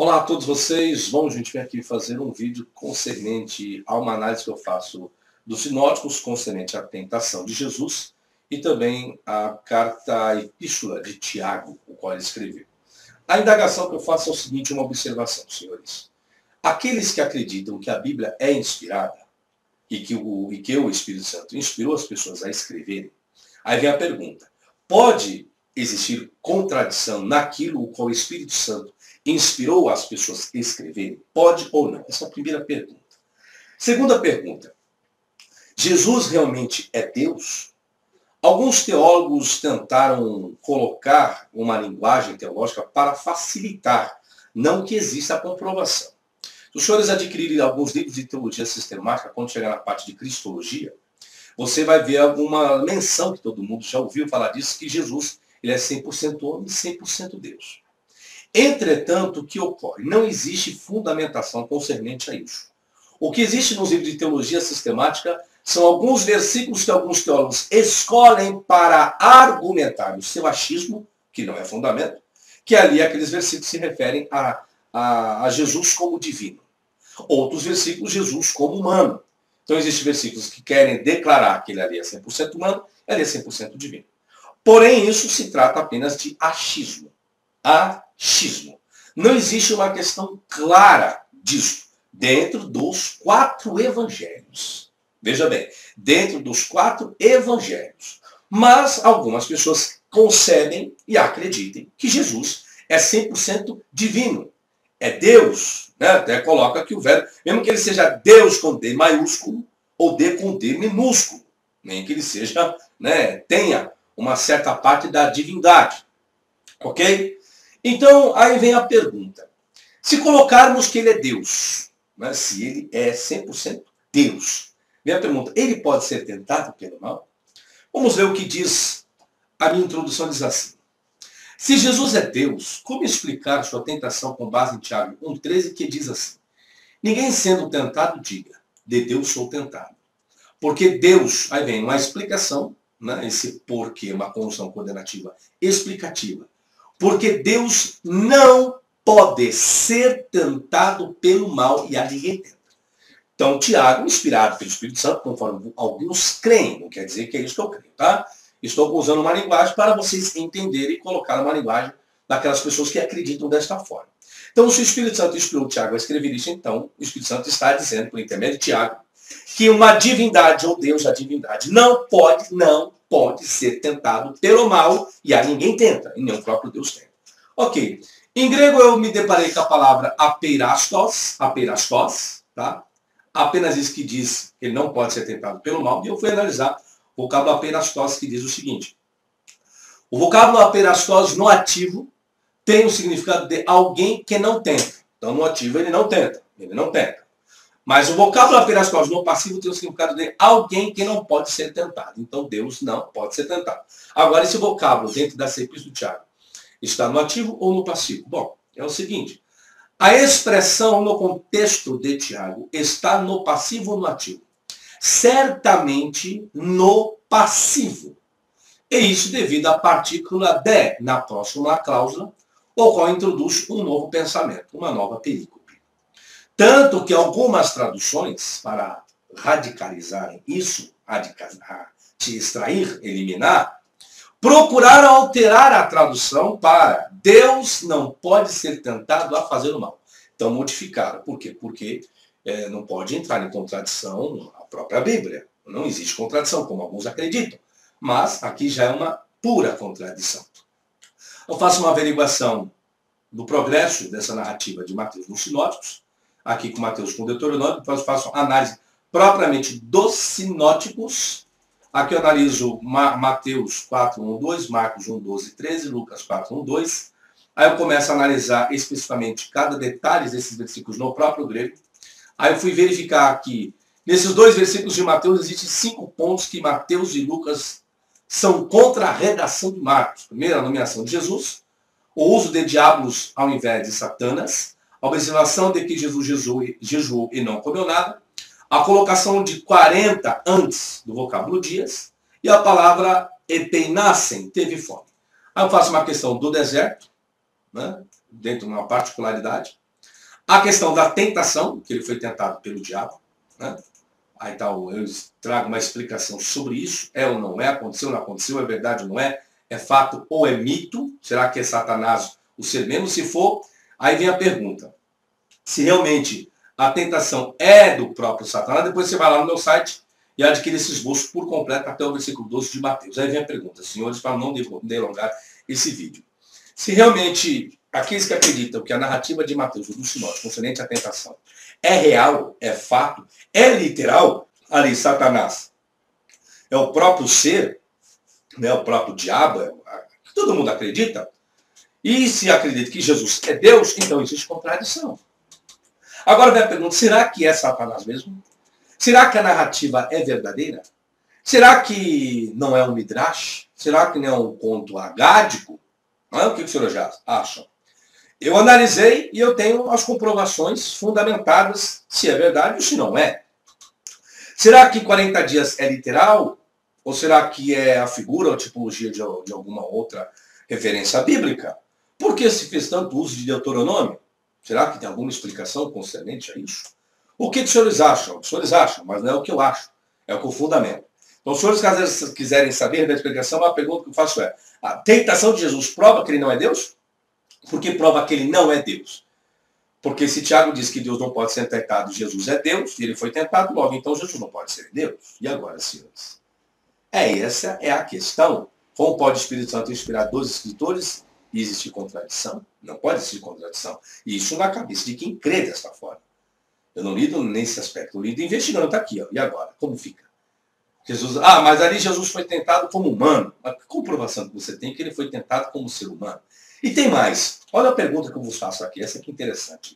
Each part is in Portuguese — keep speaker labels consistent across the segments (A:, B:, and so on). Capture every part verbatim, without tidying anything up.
A: Olá a todos vocês, vamos a gente vem aqui fazer um vídeo concernente a uma análise que eu faço dos sinóticos concernente à tentação de Jesus e também a carta a epístola de Tiago, o qual ele escreveu. A indagação que eu faço é o seguinte, uma observação, senhores. Aqueles que acreditam que a Bíblia é inspirada e que o, e que o Espírito Santo inspirou as pessoas a escreverem, aí vem a pergunta, pode existir contradição naquilo com o Espírito Santo inspirou as pessoas a escreverem? Pode ou não? Essa é a primeira pergunta. Segunda pergunta. Jesus realmente é Deus? Alguns teólogos tentaram colocar uma linguagem teológica para facilitar, não que exista a comprovação. Se os senhores adquirirem alguns livros de teologia sistemática, quando chegar na parte de cristologia, você vai ver alguma menção, que todo mundo já ouviu falar disso, que Jesus ele é cem por cento homem e cem por cento Deus. Entretanto, o que ocorre? Não existe fundamentação concernente a isso. O que existe nos livros de teologia sistemática são alguns versículos que alguns teólogos escolhem para argumentar o seu achismo, que não é fundamento, que ali aqueles versículos se referem a, a, a Jesus como divino. Outros versículos, Jesus como humano. Então existem versículos que querem declarar que ele ali é cem por cento humano, ele é cem por cento divino. Porém, isso se trata apenas de achismo. Achismo. Não existe uma questão clara disso dentro dos quatro evangelhos. Veja bem, dentro dos quatro evangelhos. Mas algumas pessoas concebem e acreditem que Jesus é cem por cento divino. É Deus. Né? Até coloca que o verbo, mesmo que ele seja Deus com D maiúsculo ou D com D minúsculo. Nem que ele seja, né, tenha uma certa parte da divindade. Ok? Então, aí vem a pergunta. Se colocarmos que ele é Deus, né, se ele é cem por cento Deus, vem a pergunta, ele pode ser tentado pelo mal? Vamos ver o que diz a minha introdução, diz assim. Se Jesus é Deus, como explicar sua tentação com base em Tiago um treze, que diz assim, ninguém sendo tentado diga, de Deus sou tentado. Porque Deus, aí vem uma explicação, né, esse porquê, uma conjunção condenativa explicativa. Porque Deus não pode ser tentado pelo mal e a ninguém tenta. Então, Tiago, inspirado pelo Espírito Santo, conforme alguns creem, não quer dizer que é isso que eu creio, tá? Estou usando uma linguagem para vocês entenderem e colocar uma linguagem daquelas pessoas que acreditam desta forma. Então, se o Espírito Santo inspirou Tiago a escrever isso, então, o Espírito Santo está dizendo, por intermédio de Tiago, que uma divindade, ou Deus da divindade, não pode, não pode ser tentado pelo mal, e a ninguém tenta, e nem o próprio Deus tenta. Ok. Em grego eu me deparei com a palavra apeirastos, apeirastos, tá? Apenas isso que diz que ele não pode ser tentado pelo mal, e eu fui analisar o vocábulo apeirastos, que diz o seguinte. O vocábulo apeirastos no ativo tem o significado de alguém que não tenta. Então no ativo ele não tenta, ele não tenta. Mas o vocábulo apeirastos no passivo tem o significado de alguém que não pode ser tentado. Então Deus não pode ser tentado. Agora esse vocábulo dentro da epístola do Tiago está no ativo ou no passivo? Bom, é o seguinte. A expressão no contexto de Tiago está no passivo ou no ativo? Certamente no passivo. E isso devido à partícula de na próxima cláusula, o qual introduz um novo pensamento, uma nova perícope. Tanto que algumas traduções, para radicalizarem isso, te extrair, eliminar, procuraram alterar a tradução para Deus não pode ser tentado a fazer o mal. Então modificaram. Por quê? Porque é, não pode entrar em contradição a própria Bíblia. Não existe contradição, como alguns acreditam. Mas aqui já é uma pura contradição. Eu faço uma averiguação do progresso dessa narrativa de Mateus nos sinóticos, aqui com Mateus com Deuteronômio, depois faço análise propriamente dos sinóticos. Aqui eu analiso Mateus quatro, um, dois, Marcos um, doze, treze, Lucas quatro, um, dois. Aí eu começo a analisar especificamente cada detalhe desses versículos no próprio grego. Aí eu fui verificar que nesses dois versículos de Mateus existem cinco pontos que Mateus e Lucas são contra a redação de Marcos. Primeiro, a nomeação de Jesus, o uso de diabos ao invés de Satanas, a observação de que Jesus jejuou, jejuou e não comeu nada, a colocação de quarenta antes do vocábulo dias, e a palavra epeinassem, teve fome. Aí eu faço uma questão do deserto, né, dentro de uma particularidade. A questão da tentação, que ele foi tentado pelo diabo, né? Aí tá, eu trago uma explicação sobre isso. É ou não é? Aconteceu ou não aconteceu? É verdade ou não é? É fato ou é mito? Será que é Satanás o ser mesmo? Se for, aí vem a pergunta. Se realmente a tentação é do próprio Satanás, depois você vai lá no meu site e adquire esse esboço por completo até o versículo doze de Mateus. Aí vem a pergunta, senhores, para não delongar esse vídeo. Se realmente aqueles que acreditam que a narrativa de Mateus, do sinótico, concernente à tentação, é real, é fato, é literal, ali Satanás é o próprio ser, né, o próprio diabo, é, todo mundo acredita, e se acredita que Jesus é Deus, então existe contradição. Agora vem a pergunta, será que é Satanás mesmo? Será que a narrativa é verdadeira? Será que não é um midrash? Será que não é um conto agádico? Não é? O que os senhores já acham? Eu analisei e eu tenho as comprovações fundamentadas se é verdade ou se não é. Será que quarenta dias é literal? Ou será que é a figura ou tipologia de, de alguma outra referência bíblica? Por que se fez tanto uso de Deuteronômio? Será que tem alguma explicação concernente a isso? O que os senhores acham? Os senhores acham, mas não é o que eu acho. É o que eu fundamento. Então, os senhores, caso quiserem saber da explicação, a pergunta que eu faço é, a tentação de Jesus prova que ele não é Deus? Por que prova que ele não é Deus? Porque se Tiago diz que Deus não pode ser tentado, Jesus é Deus, e ele foi tentado, logo então Jesus não pode ser Deus. E agora, senhores? É, essa é a questão. Como pode o Espírito Santo inspirar dois escritores e existir contradição? Não pode existir contradição. E isso na cabeça de quem crê dessa forma. Eu não lido nesse aspecto, eu lido investigando, está aqui, ó. E agora? Como fica? Jesus, ah, mas ali Jesus foi tentado como humano. A comprovação que você tem é que ele foi tentado como ser humano. E tem mais. Olha a pergunta que eu vos faço aqui. Essa aqui é interessante.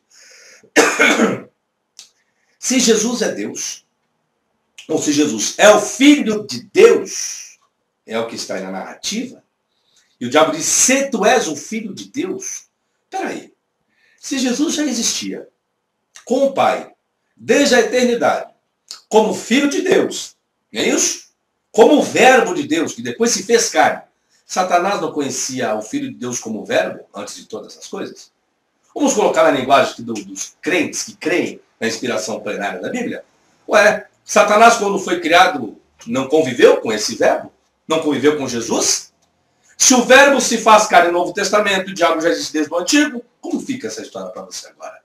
A: Se Jesus é Deus, ou se Jesus é o Filho de Deus, é o que está aí na narrativa, e o diabo diz, se tu és o Filho de Deus, peraí. Se Jesus já existia com o Pai, desde a eternidade, como Filho de Deus, não é isso? Como o Verbo de Deus, que depois se fez carne, Satanás não conhecia o Filho de Deus como verbo, antes de todas as coisas? Vamos colocar na linguagem dos crentes que creem na inspiração plenária da Bíblia? Ué, Satanás, quando foi criado, não conviveu com esse verbo? Não conviveu com Jesus? Se o verbo se faz carne no Novo Testamento, o diabo já existe desde o Antigo, como fica essa história para você agora?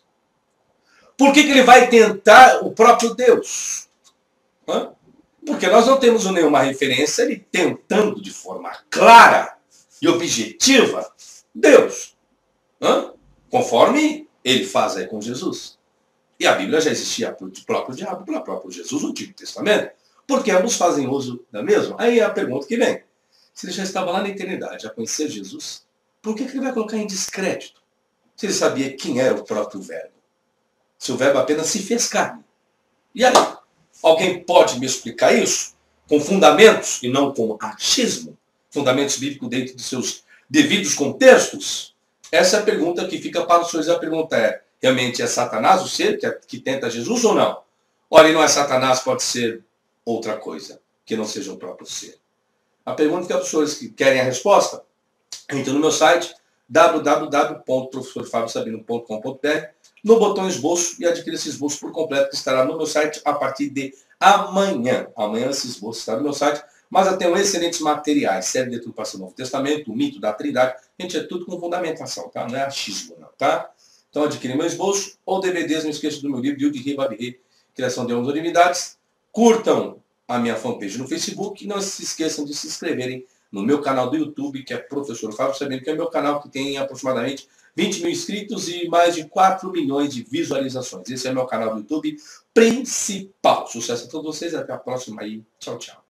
A: Por que, que ele vai tentar o próprio Deus? Hã? Porque nós não temos nenhuma referência, ele tentando de forma clara e objetiva Deus. Hã? Conforme ele faz aí com Jesus. E a Bíblia já existia para o próprio diabo, para o próprio Jesus no Antigo Testamento. Porque ambos fazem uso da mesma. Aí é a pergunta que vem. Se ele já estava lá na eternidade a conhecer Jesus, por que, que ele vai colocar em descrédito? Se ele sabia quem era o próprio verbo. Se o verbo apenas se fez carne. E aí? Alguém pode me explicar isso? Com fundamentos e não com achismo? Fundamentos bíblicos dentro de seus devidos contextos? Essa é a pergunta que fica para os senhores. A pergunta é, realmente é Satanás o ser que, que tenta Jesus ou não? Olha, não é Satanás, pode ser outra coisa, que não seja o próprio ser. A pergunta que é para os senhores que querem a resposta, entra no meu site, w w w ponto professor fábio sabino ponto com ponto b r, no botão esboço e adquira esse esboço por completo, que estará no meu site a partir de amanhã. Amanhã esse esboço estará no meu site, mas eu tenho excelentes materiais, série de Deturpação do Novo Testamento, o mito da Trindade, gente, é tudo com fundamentação, tá? Não é achismo, não, tá? Então adquire meu esboço, ou D V Ds, não esqueça do meu livro, Yud Ri Vav Ri, Criação de Homens e Divindades. Curtam a minha fanpage no Facebook e não se esqueçam de se inscreverem no meu canal do YouTube, que é Professor Fábio Sabino, que é o meu canal que tem aproximadamente vinte mil inscritos e mais de quatro milhões de visualizações. Esse é o meu canal do YouTube principal. Sucesso a todos vocês, até a próxima aí. Tchau, tchau.